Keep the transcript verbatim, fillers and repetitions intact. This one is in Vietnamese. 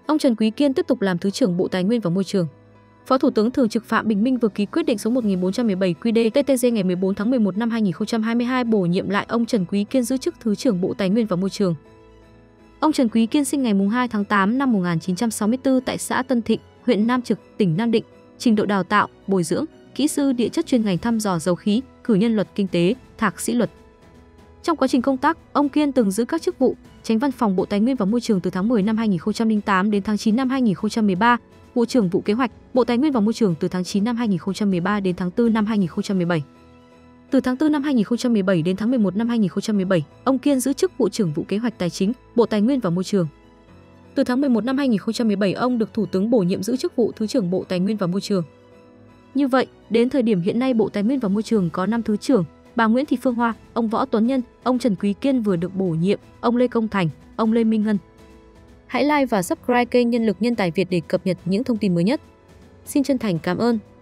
Ông Trần Quý Kiên tiếp tục làm Thứ trưởng Bộ Tài nguyên và Môi trường. Phó Thủ tướng Thường trực Phạm Bình Minh vừa ký quyết định số một nghìn bốn trăm mười bảy Q D T T G ngày mười bốn tháng mười một năm hai nghìn không trăm hai mươi hai bổ nhiệm lại ông Trần Quý Kiên giữ chức Thứ trưởng Bộ Tài nguyên và Môi trường. Ông Trần Quý Kiên sinh ngày hai tháng tám năm một nghìn chín trăm sáu mươi tư tại xã Tân Thịnh, huyện Nam Trực, tỉnh Nam Định. Trình độ đào tạo, bồi dưỡng, kỹ sư địa chất chuyên ngành thăm dò dầu khí, cử nhân luật kinh tế, thạc sĩ luật. Trong quá trình công tác, ông Kiên từng giữ các chức vụ Chánh Văn phòng Bộ Tài nguyên và Môi trường từ tháng mười năm hai nghìn không trăm lẻ tám đến tháng chín năm hai nghìn không trăm mười ba, Bộ trưởng Vụ Kế hoạch, Bộ Tài nguyên và Môi trường từ tháng chín năm hai nghìn không trăm mười ba đến tháng tư năm hai nghìn không trăm mười bảy. Từ tháng tư năm hai nghìn không trăm mười bảy đến tháng mười một năm hai nghìn không trăm mười bảy, ông Kiên giữ chức Bộ trưởng Vụ Kế hoạch Tài chính, Bộ Tài nguyên và Môi trường. Từ tháng mười một năm hai nghìn không trăm mười bảy, ông được Thủ tướng bổ nhiệm giữ chức vụ Thứ trưởng Bộ Tài nguyên và Môi trường. Như vậy, đến thời điểm hiện nay Bộ Tài nguyên và Môi trường có năm thứ trưởng: bà Nguyễn Thị Phương Hoa, ông Võ Tuấn Nhân, ông Trần Quý Kiên vừa được bổ nhiệm, ông Lê Công Thành, ông Lê Minh Ngân. Hãy like và subscribe kênh Nhân lực Nhân tài Việt để cập nhật những thông tin mới nhất. Xin chân thành cảm ơn.